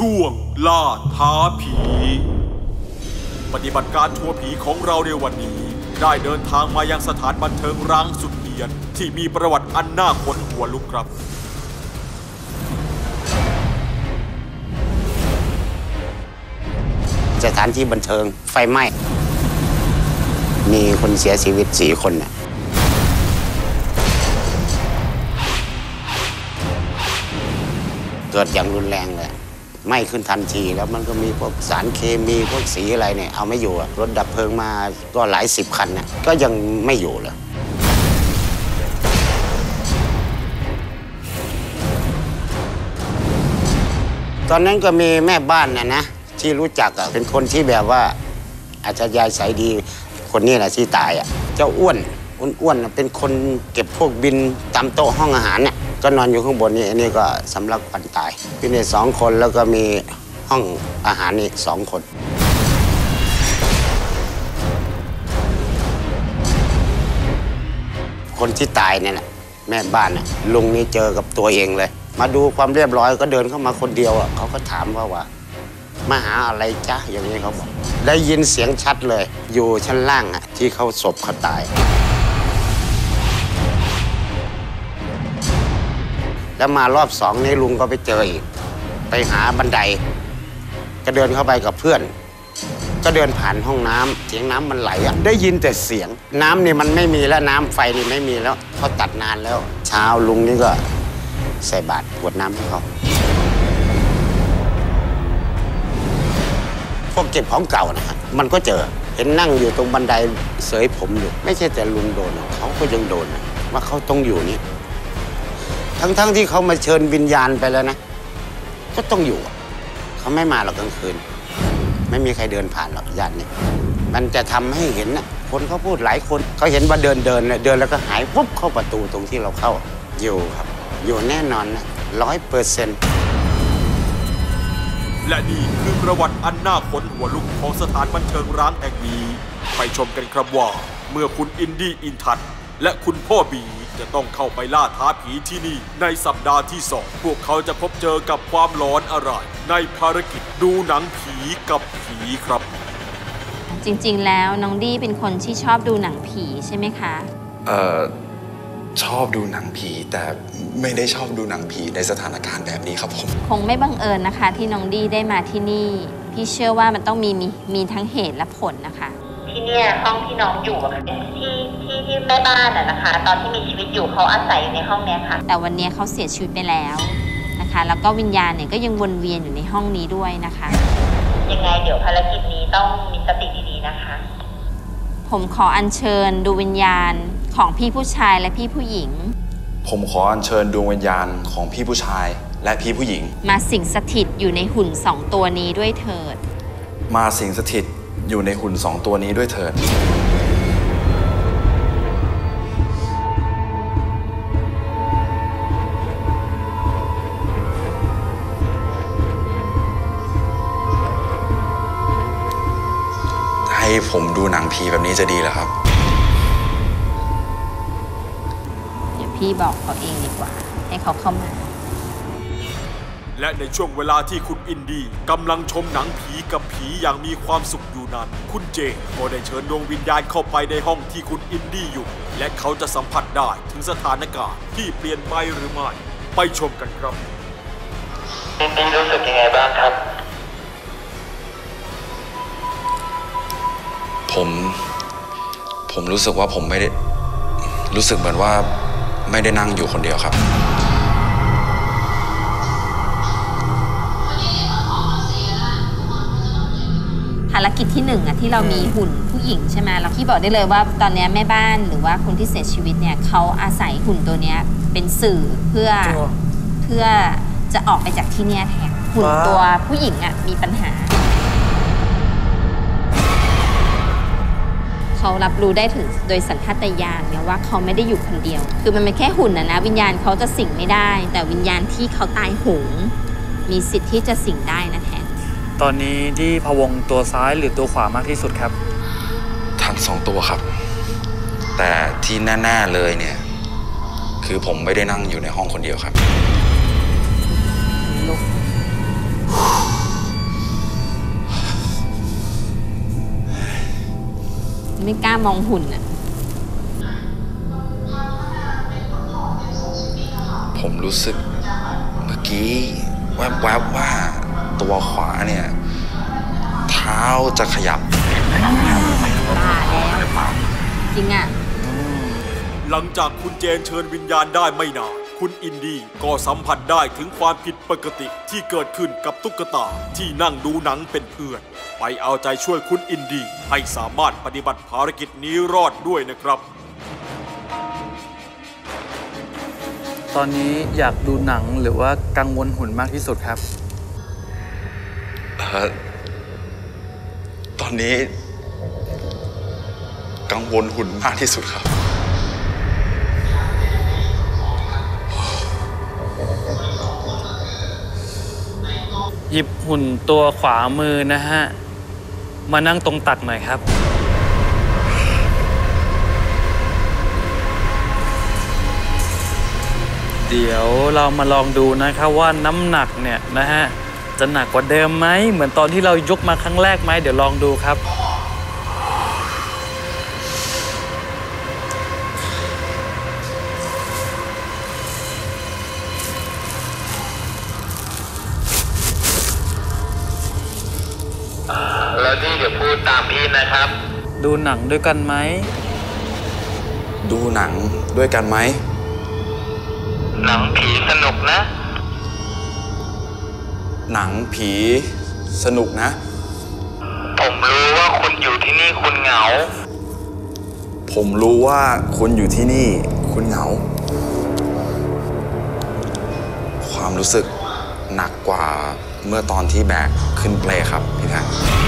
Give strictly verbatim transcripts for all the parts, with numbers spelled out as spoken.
ช่วงล่าท้าผีปฏิบัติการทัวร์ผีของเราในวันนี้ได้เดินทางมายังสถานบันเทิงร้างสุดเฮี้ยนที่มีประวัติอันน่าขนหัวลุกครับสถานที่บันเทิงไฟไหม้มีคนเสียชีวิตสี่คนน่ะเกิดอย่างรุนแรงเลยไหม้ขึ้นทันทีแล้วมันก็มีพวกสารเคมีพวกสีอะไรเนี่ยเอาไม่อยู่รถดับเพลิงมาก็หลายสิบคันน่ะก็ยังไม่อยู่เลยตอนนั้นก็มีแม่บ้านน่ะนะที่รู้จักอ่ะเป็นคนที่แบบว่าอาจจะยายใสดีคนนี้แหละที่ตายอ่ะเจ้าอ้วนอ้วนๆเป็นคนเก็บพวกบินตามโต๊ะห้องอาหารเนี่ยก็นอนอยู่ข้างบนนี่อันนี้ก็สำลักควันตายพี่เนี่ยสองคนแล้วก็มีห้องอาหารนี่สองคนคนที่ตายเนี่ยแหละแม่บ้านน่ะลุงนี่เจอกับตัวเองเลยมาดูความเรียบร้อยก็เดินเข้ามาคนเดียวอ่ะเขาก็ถามว่าว่ามาหาอะไรจ๊ะอย่างนี้เขาบอกได้ยินเสียงชัดเลยอยู่ชั้นล่างอ่ะที่เขาศพเขาตายแล้วมารอบสองนี้ลุงก็ไปเจออีกไปหาบันไดก็เดินเข้าไปกับเพื่อนก็เดินผ่านห้องน้ำเสียงน้ำมันไหลอ่ะได้ยินแต่เสียงน้ำนี่มันไม่มีแล้วน้ำไฟนี่ไม่มีแล้วเขาตัดนานแล้วเช้าลุงนี่ก็ใส่บาตรกรวดน้ำให้เขาพวกเก็บของเก่านะฮะมันก็เจอเห็นนั่งอยู่ตรงบันไดเสยผมอยู่ไม่ใช่แต่ลุงโดนเขาก็ยังโดนนะว่าเขาต้องอยู่นี่ทั้งๆที่เขามาเชิญวิญญาณไปแล้วนะก็ต้องอยู่เขาไม่มาหรอกกลางคืนไม่มีใครเดินผ่านหรอกญาตินี่มันจะทำให้เห็นนะคนเขาพูดหลายคนเขาเห็นว่าเดินเดินเดินแล้วก็หายปุ๊บเข้าประตูตรงที่เราเข้าอยู่ครับอยู่แน่นอนนะร้อยเปอร์เซ็นต์และนี่คือประวัติอันน่าขนหัวลุกของสถานบันเทิงร้างแห่งนี้ไปชมกันครับว่าเมื่อคุณอินดี้อินทัศน์และคุณพ่อบีจะต้องเข้าไปล่าท้าผีที่นี่ในสัปดาห์ที่สองพวกเขาจะพบเจอกับความหลอนอะไรในภารกิจดูหนังผีกับผีครับจริงๆแล้วน้องดี้เป็นคนที่ชอบดูหนังผีใช่ไหมคะเอ่อชอบดูหนังผีแต่ไม่ได้ชอบดูหนังผีในสถานการณ์แบบนี้ครับผมคงไม่บังเอิญนะคะที่น้องดี้ได้มาที่นี่พี่เชื่อว่ามันต้องมีมีมีทั้งเหตุและผลนะคะที่เนี่ยห้องที่น้องอยู่เป็นที่ที่ที่แม่บ้านอะนะคะตอนที่มีชีวิตอยู่เขาอาศัยอยู่ในห้องนี้ค่ะแต่วันนี้เขาเสียชีวิตไปแล้วนะคะแล้วก็วิญญาณเนี่ยก็ยังวนเวียนอยู่ในห้องนี้ด้วยนะคะยังไงเดี๋ยวภารกิจนี้ต้องมีสติดีๆนะคะผมขออัญเชิญดูวิญญาณของพี่ผู้ชายและพี่ผู้หญิงผมขออัญเชิญดวงวิญญาณของพี่ผู้ชายและพี่ผู้หญิงมาสิงสถิตอยู่ในหุ่นสองตัวนี้ด้วยเถิดมาสิงสถิตอยู่ในหุ่นสองตัวนี้ด้วยเถิดให้ผมดูหนังผีแบบนี้จะดีเหรอครับเดี๋ยวพี่บอกเขาเองดีกว่าให้เขาเข้ามาและในช่วงเวลาที่คุณอินดี้กำลังชมหนังผีกับผีอย่างมีความสุขอยู่นั้นคุณเจก็ได้เชิญดวงวิญญาณเข้าไปในห้องที่คุณอินดี้อยู่และเขาจะสัมผัสได้ถึงสถานการณ์ที่เปลี่ยนไปหรือไม่ไปชมกันครับอินดี้รู้สึกยังไงบ้างครับผมผมรู้สึกว่าผมไม่ได้รู้สึกเหมือนว่าไม่ได้นั่งอยู่คนเดียวครับภารกิจที่หนึ่งอะที่เรามีหุ่นผู้หญิงใช่ไหมเราที่บอกได้เลยว่าตอนนี้แม่บ้านหรือว่าคนที่เสียชีวิตเนี่ยเขาอาศัยหุ่นตัวนี้เป็นสื่อเพื่อเพื่อจะออกไปจากที่เนี่ยแทนหุ่นตัวผู้หญิงอะมีปัญหาเขารับรู้ได้ถึงโดยสัญชาตญาณเนี่ยว่าเขาไม่ได้อยู่คนเดียวคือมันเป็นแค่หุ่นนะนะวิญญาณเขาจะสิงไม่ได้แต่วิญญาณที่เขาตายโหงมีสิทธิ์ที่จะสิงได้นะแทนตอนนี้ที่พะวงตัวซ้ายหรือตัวขวามากที่สุดครับทั้งสองตัวครับแต่ที่แน่ๆเลยเนี่ยคือผมไม่ได้นั่งอยู่ในห้องคนเดียวครับไม่กล้ามองหุ่นอะผมรู้สึกเมื่อกี้แวบๆ ว, ว่าตัวขวาเนี่ยเท้าจะขยับตาแล้วจริงอะหลังจากคุณเจนเชิญวิญญาณได้ไม่นานคุณอินดี้ก็สัมผัสได้ถึงความผิดปกติที่เกิดขึ้นกับตุ๊กตาที่นั่งดูหนังเป็นเพื่อนไปเอาใจช่วยคุณอินดี้ให้สามารถปฏิบัติภารกิจนี้รอดด้วยนะครับตอนนี้อยากดูหนังหรือว่ากังวลหุ่นมากที่สุดครับเอ่อตอนนี้กังวลหุ่นมากที่สุดครับหยิบหุ่นตัวขวามือนะฮะมานั่งตรงตักหน่อยครับเดี๋ยวเรามาลองดูนะครับว่าน้ำหนักเนี่ยนะฮะจะหนักกว่าเดิมไหมเหมือนตอนที่เรายกมาครั้งแรกไหมเดี๋ยวลองดูครับแล้วนี่เดี๋ยวพูดตามพี่นะครับดูหนังด้วยกันไหมดูหนังด้วยกันไหมหนังผีสนุกนะหนังผีสนุกนะผมรู้ว่าคุณอยู่ที่นี่คุณเหงาผมรู้ว่าคุณอยู่ที่นี่คุณเหงาความรู้สึกหนักกว่าเมื่อตอนที่แบกขึ้นเปลครับพี่แทน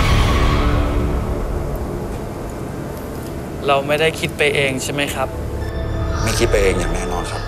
เราไม่ได้คิดไปเองใช่ไหมครับไม่คิดไปเองอย่างแน่นอนครับ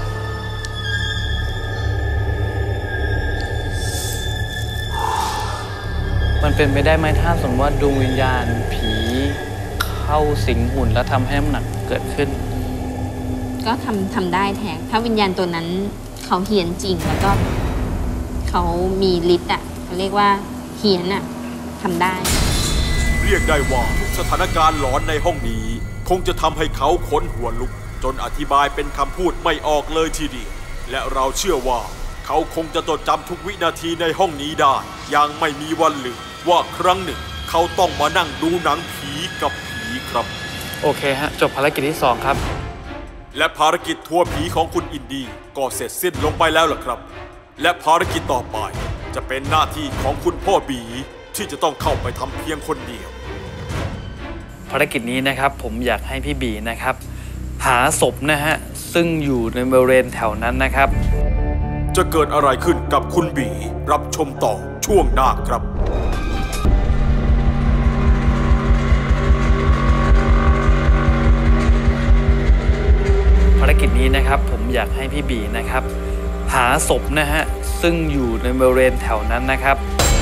มันเป็นไปได้ไหมถ้าสมมติว่าดวงวิญญาณผีเข้าสิงหุ่นแล้วทำให้น้ำหนักเกิดขึ้นก็ทำทำได้แทนถ้าวิญญาณตัวนั้นเขาเฮี้ยนจริงแล้วก็เขามีฤทธิ์อ่ะเขาเรียกว่าเฮี้ยนอ่ะทำได้เรียกได้ว่าทุกสถานการณ์หลอนในห้องนี้คงจะทำให้เขาขนหัวลุกจนอธิบายเป็นคำพูดไม่ออกเลยทีเดียวและเราเชื่อว่าเขาคงจะจดจำทุกวินาทีในห้องนี้ได้อย่างไม่มีวันลืมว่าครั้งหนึ่งเขาต้องมานั่งดูหนังผีกับผีครับโอเคฮะจบภารกิจที่สองครับและภารกิจทัวร์ผีของคุณอินดี้ก็เสร็จสิ้นลงไปแล้วล่ะครับและภารกิจต่อไปจะเป็นหน้าที่ของคุณพ่อบีที่จะต้องเข้าไปทำเพียงคนเดียวภารกิจนี้นะครับผมอยากให้พี่บีนะครับหาศพนะฮะซึ่งอยู่ในบริเวณแถวนั้นนะครับจะเกิดอะไรขึ้นกับคุณบีรับชมต่อช่วงหน้าครับภารกิจนี้นะครับผมอยากให้พี่บีนะครับหาศพนะฮะซึ่งอยู่ในบริเวณแถวนั้นนะครับ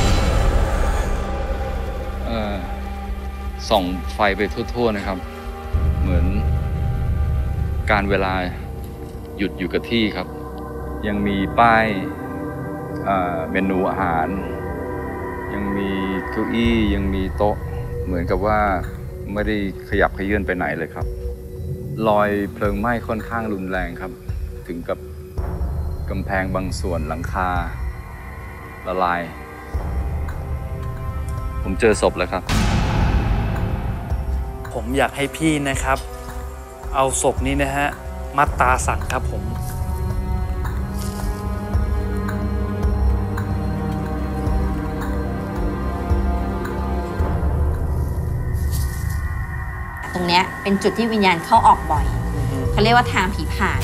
เอ่อส่องไฟไปทั่วๆนะครับเหมือนการเวลาหยุดอยู่กับที่ครับยังมีป้ายเมนูอาหารยังมีเก้าอี้ยังมีโต๊ะเหมือนกับว่าไม่ได้ขยับเขยื้อนไปไหนเลยครับรอยเพลิงไหม้ค่อนข้างรุนแรงครับถึงกับกำแพงบางส่วนหลังคาละลายผมเจอศพแล้วครับผมอยากให้พี่นะครับเอาศพนี้นะฮะมัดตาสั่งครับผมตรงเนี้ยเป็นจุดที่วิญญาณเข้าออกบ่อยเขาเรียกว่าทางผีผ่าน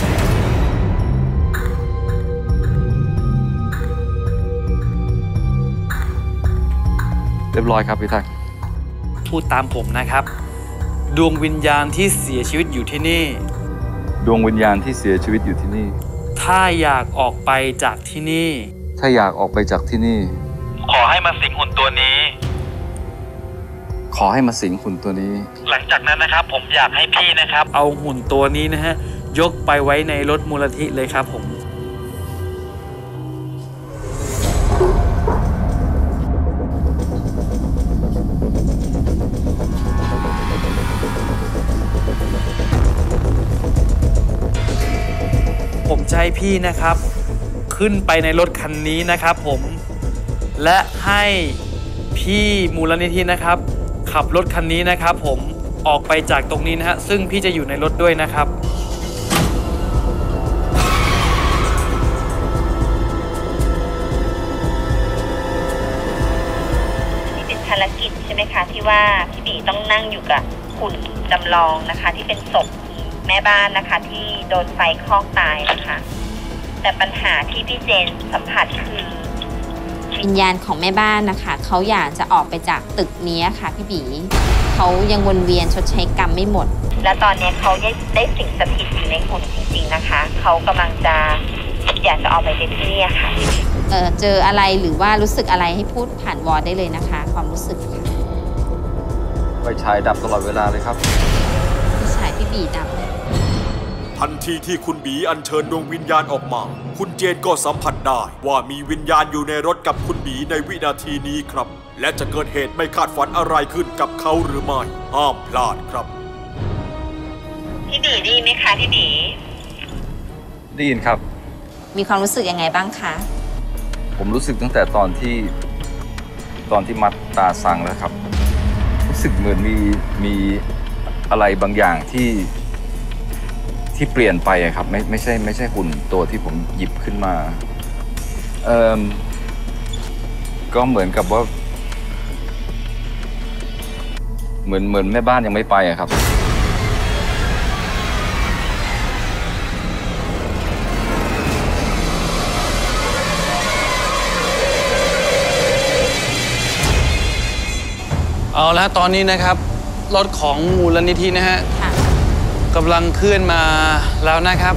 เรียบร้อยครับพี่ทักพูดตามผมนะครับดวงวิญญาณที่เสียชีวิตอยู่ที่นี่ดวงวิญญาณที่เสียชีวิตอยู่ที่นี่ถ้าอยากออกไปจากที่นี่ถ้าอยากออกไปจากที่นี่ขอให้มาสิงหุ่นตัวนี้ขอให้มาสิงหุ่นตัวนี้หลังจากนั้นนะครับผมอยากให้พี่นะครับเอาหุ่นตัวนี้นะฮะยกไปไว้ในรถมูลนิธิเลยครับผมให้พี่นะครับขึ้นไปในรถคันนี้นะครับผมและให้พี่มูลนิธินะครับขับรถคันนี้นะครับผมออกไปจากตรงนี้นะฮะซึ่งพี่จะอยู่ในรถด้วยนะครับนี่เป็นภารกิจใช่ไหมคะที่ว่าพี่บีต้องนั่งอยู่กับหุ่นจำลองนะคะที่เป็นศพแม่บ้านนะคะที่โดนไฟคลอกตายนะคะแต่ปัญหาที่พี่เจนสัมผัสคือวิญญาณของแม่บ้านนะคะเขาอยากจะออกไปจากตึกนี้ค่ะพี่บีเขายังวนเวียนชดใช้กรรมไม่หมดและตอนนี้เขาได้ได้สิ่งสถิตอยู่ในหุ่นจริงๆนะคะเขากำลังจะอยากจะออกไปจากที่นี่ค่ะเออเจออะไรหรือว่ารู้สึกอะไรให้พูดผ่านวอลได้เลยนะคะความรู้สึกค่ะไฟฉายดับตลอดเวลาเลยครับไฟฉายพี่บีดับทันทีที่คุณบีอัญเชิญดวงวิญญาณออกมาคุณเจนก็สัมผัสได้ว่ามีวิญญาณอยู่ในรถกับคุณบีในวินาทีนี้ครับและจะเกิดเหตุไม่คาดฝันอะไรขึ้นกับเขาหรือไม่ห้ามพลาดครับพี่บีได้ยินไหมคะพี่บีได้ยินครับมีความรู้สึกยังไงบ้างคะผมรู้สึกตั้งแต่ตอนที่ตอนที่มัดตาสั่งแล้วครับรู้สึกเหมือนมีมีอะไรบางอย่างที่ที่เปลี่ยนไปครับไม่ไม่ใช่ไม่ใช่หุ่นตัวที่ผมหยิบขึ้นมาเอ่อก็เหมือนกับว่าเหมือนเหมือนแม่บ้านยังไม่ไปอะครับเอาละตอนนี้นะครับรถของมูลนิธินะฮะกำลังเคลื่อนมาแล้วนะครับ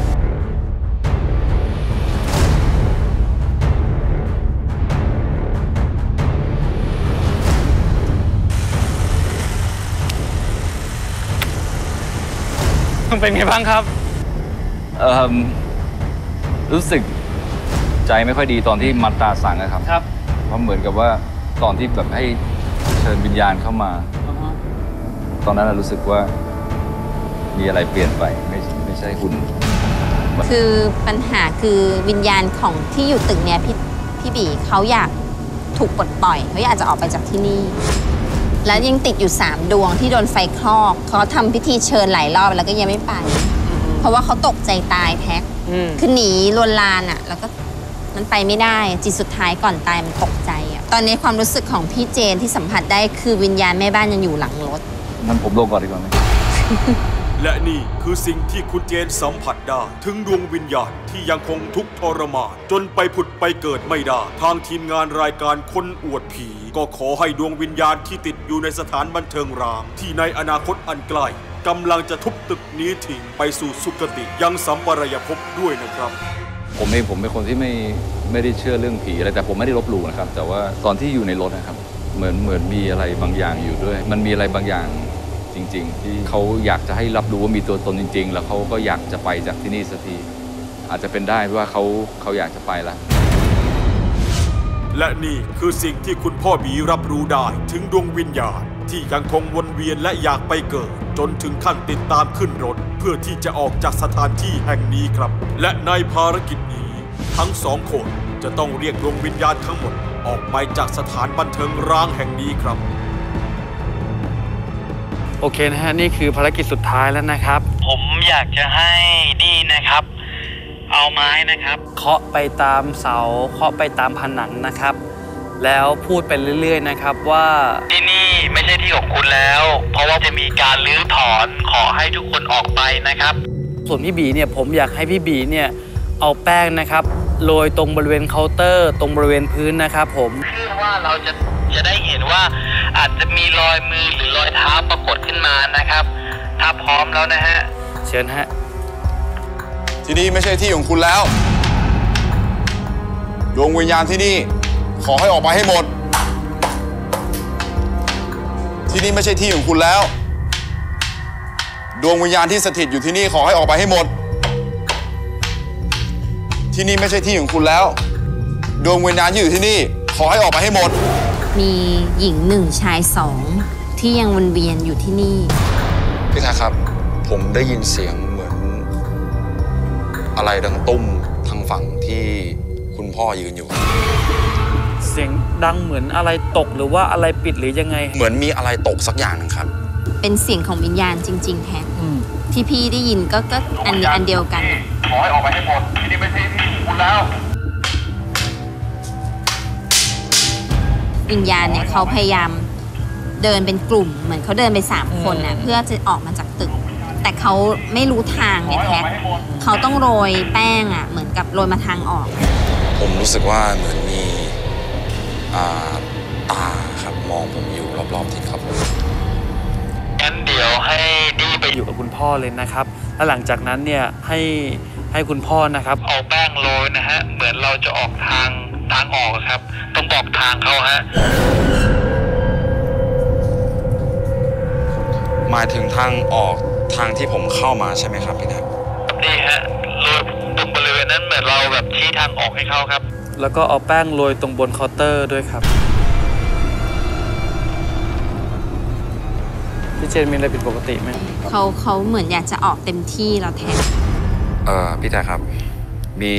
เป็นไงบ้างครับเอ่อรู้สึกใจไม่ค่อยดีตอนที่มัดตาสั่งนะครับครับเพราะเหมือนกับว่าตอนที่แบบให้เชิญวิญญาณเข้ามา uh-huh. ตอนนั้นรู้สึกว่ามีอะไรเปลี่ยนไปไม่ไม่ใช่หุ่นคือปัญหาคือวิญญาณของที่อยู่ตึกเนี้ยพี่พี่บีเขาอยากถูกปลดปล่อยเขาอยากจะออกไปจากที่นี่แล้วยังติดอยู่สามดวงที่โดนไฟคลอกเขาทำพิธีเชิญหลายรอบแล้วก็ยังไม่ไปเพราะว่าเขาตกใจตายแท็กคือหนีลวนลานอ่ะแล้วก็มันไปไม่ได้จิตสุดท้ายก่อนตายมันตกใจอ่ะตอนนี้ความรู้สึกของพี่เจนที่สัมผัสได้คือวิญญาณแม่บ้านยังอยู่หลังรถงั้นผมลงก่อนดีกว่าไหมและนี่คือสิ่งที่คุณเจนสัมผัสได้ถึงดวงวิญญาณที่ยังคงทุกข์ทรมานจนไปผุดไปเกิดไม่ได้ทางทีมงานรายการคนอวดผีก็ขอให้ดวงวิญญาณที่ติดอยู่ในสถานบันเทิงร้างที่ในอนาคตอันใกล้กำลังจะทุบตึกนี้ทิ้งไปสู่สุคติยังสัมปรายภพด้วยนะครับผมเองผมเป็นคนที่ไม่ไม่ได้เชื่อเรื่องผีอะไรแต่ผมไม่ได้ลบหลู่นะครับแต่ว่าตอนที่อยู่ในรถนะครับเหมือนเหมือนมีอะไรบางอย่างอยู่ด้วยมันมีอะไรบางอย่างจริงๆที่เขาอยากจะให้รับรู้ว่ามีตัวตนจริงๆแล้วเขาก็อยากจะไปจากที่นี่สักทีอาจจะเป็นได้ว่าเขาเขาอยากจะไปแล้วและนี่คือสิ่งที่คุณพ่อบีรับรู้ได้ถึงดวงวิญญาณที่ยังคงวนเวียนและอยากไปเกิดจนถึงขั้นติดตามขึ้นรถเพื่อที่จะออกจากสถานที่แห่งนี้ครับและในภารกิจนี้ทั้งสองคนจะต้องเรียกดวงวิญญาณทั้งหมดออกไปจากสถานบันเทิงร้างแห่งนี้ครับโอเคนะฮะนี่คือภารกิจสุดท้ายแล้วนะครับผมอยากจะให้ดีนะครับเอาไม้นะครับเคาะไปตามเสาเคาะไปตามผนังนะครับแล้วพูดไปเรื่อยๆนะครับว่าที่นี่ไม่ใช่ที่ของคุณแล้วเพราะว่าจะมีการรื้อถอนขอให้ทุกคนออกไปนะครับส่วนพี่บีเนี่ยผมอยากให้พี่บีเนี่ยเอาแป้งนะครับโรยตรงบริเวณเคาน์เตอร์ตรงบริเวณพื้นนะครับผมเพื่อว่าเราจะจะได้เห็นว่าอาจจะมีรอยมือหรือรอยเท้าปรากฏขึ้นมานะครับถ้าพร้อมแล้วนะฮะเชิญฮะที่นี่ไม่ใช่ที่ของคุณแล้วดวงวิญญาณที่นี่ขอให้ออกไปให้หมดที่นี่ไม่ใช่ที่ของคุณแล้วดวงวิญญาณที่สถิตอยู่ที่นี่ขอให้ออกไปให้หมดที่นี่ไม่ใช่ที่ของคุณแล้วดวงวิญญาณที่อยู่ที่นี่ขอให้ออกไปให้หมดมีหญิงหนึ่งชายสองที่ยังวนเวียนอยู่ที่นี่พี่แท็กครับผมได้ยินเสียงเหมือนอะไรดังตุ้มที่คุณพ่อยืนอยู่เสียงดังเหมือนอะไรตกหรือว่าอะไรปิดหรือยังไงเหมือนมีอะไรตกสักอย่างหนึงครับเป็นเสียงของวิญญาณจริงๆแฮะที่พี่ได้ยินก็ก็อันอันเดียวกันอะขอให้ออกไปให้หมดที่นี่ไม่ใช่ที่คุณแล้ววิญญาณเนี่ยเขาพยายามเดินเป็นกลุ่มเหมือนเขาเดินไปสามคนน่ะเพื่อจะออกมาจากตึก แต่เขาไม่รู้ทางเนี่ยแท็กเขาต้องโรยแป้งอ่ะเหมือนกับโรยมาทางออกผมรู้สึกว่าเหมือนมีอ่าตาครับมองผมอยู่รอบๆที่ครับงั้นเดี๋ยวให้ดีไปอยู่กับคุณพ่อเลยนะครับแล้วหลังจากนั้นเนี่ยให้ให้คุณพ่อนะครับเอาแป้งโรยนะฮะ เหมือนเราจะออกทางทางออกครับ ต้องบอกทางเขาฮะหมายถึงทางออกทางที่ผมเข้ามาใช่ไหมครับพี่แท็กนี่ฮะโรยตรงบริเวณนั้นเหมือนเราแบบชี้ทางออกให้เขาครับแล้วก็เอาแป้งโรยตรงบนเคาน์เตอร์ด้วยครับพี่เจนมีอะไรผิดปกติไหมเขาเขาเหมือนอยากจะออกเต็มที่แล้วแท็กเอ่อพี่แท็กครับมี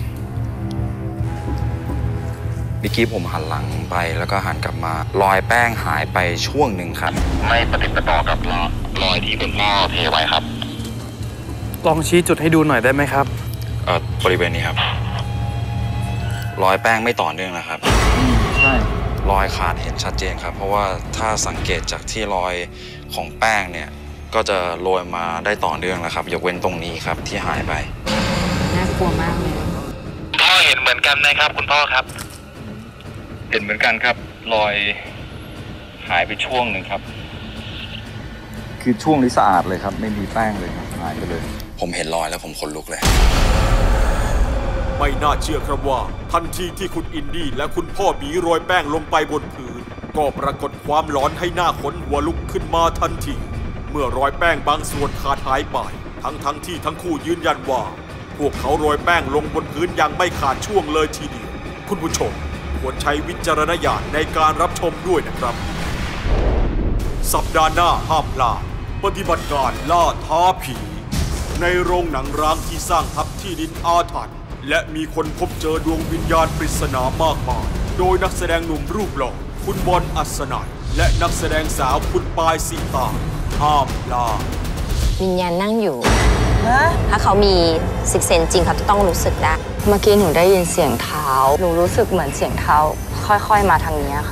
เมื่อกี้ผมหันหลังไปแล้วก็หันกลับมารอยแป้งหายไปช่วงหนึ่งครับไม่ปฏิปต่อกับรอยรอยที่คุณพ่อเทไว้ครับลองชี้จุดให้ดูหน่อยได้ไหมครับเอ่อบริเวณนี้ครับรอยแป้งไม่ต่อเนื่องนะครับใช่รอยขาดเห็นชัดเจนครับ เพราะว่าถ้าสังเกตจากที่รอยของแป้งเนี่ยก็จะโรยมาได้ต่อเนื่องแล้วครับยกเว้นตรงนี้ครับที่หายไปน่ากลัวมากเลยพ่อเห็นเหมือนกันไหมครับ คุณพ่อครับเห็นเหมือนกันครับรอยหายไปช่วงหนึ่งครับ คือช่วงนี้สะอาดเลยครับ ไม่มีแป้งเลยครับหายไปเลยผมเห็นรอยแล้วผมขนลุกเลยไม่น่าเชื่อครับว่าทันทีที่คุณอินดี้และคุณพ่อบีโรยแป้งลงไปบนพื้นก็ปรากฏความหลอนให้หน้าขนหัวลุกขึ้นมาทันทีเมื่อรอยแป้งบางส่วนขาดหายไปทั้งทั้งที่ทั้งคู่ยืนยันว่าพวกเขาโรยแป้งลงบนพื้นอย่างไม่ขาดช่วงเลยทีเดียวคุณผู้ชมควรใช้วิจารณญาณในการรับชมด้วยนะครับสัปดาห์หน้าห้ามพลาดปฏิบัติการล่าท้าผีในโรงหนังร้างที่สร้างทับที่ดินอาถรรพ์และมีคนพบเจอดวงวิญญาณปริศนามากมายโดยนักแสดงหนุ่มรูปหล่อคุณบอลอัศนัยและนักแสดงสาวคุณปายสีตาห้ามพลาดวิญญาณนั่งอยู่ถ้าเขามีซิกเซนจริงเขาจะต้องรู้สึกได้เมื่อกี้หนูได้ยินเสียงเท้า หนูรู้สึกเหมือนเสียงเท้า ค่อยๆมาทางนี้ค่ะ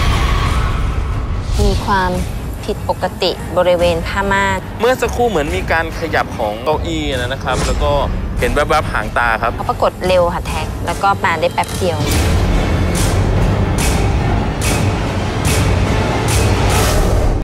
มีความผิดปกติบริเวณผ้าม่านเมื่อสักครู่เหมือนมีการขยับของเก้าอี้นะครับ แล้วก็เห็นแวบๆหางตาครับเขาปรากฏเร็วค่ะแท็กแล้วก็มาได้แป๊บเดียว